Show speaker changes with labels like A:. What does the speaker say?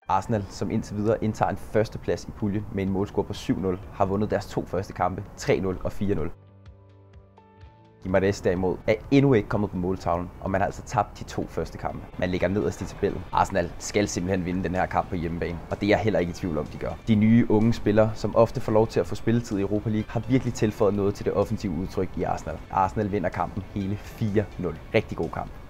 A: Arsenal, som indtil videre indtager en førsteplads i puljen med en målscore på 7-0, har vundet deres 2 første kampe, 3-0 og 4-0. Guimaraes derimod er endnu ikke kommet på måltavlen, og man har altså tabt de 2 første kampe. Man ligger nederst i tabellen. Arsenal skal simpelthen vinde den her kamp på hjemmebane, og det er jeg heller ikke i tvivl om, de gør. De nye unge spillere, som ofte får lov til at få spilletid i Europa League, har virkelig tilføjet noget til det offensive udtryk i Arsenal. Arsenal vinder kampen hele 4-0. Rigtig god kamp.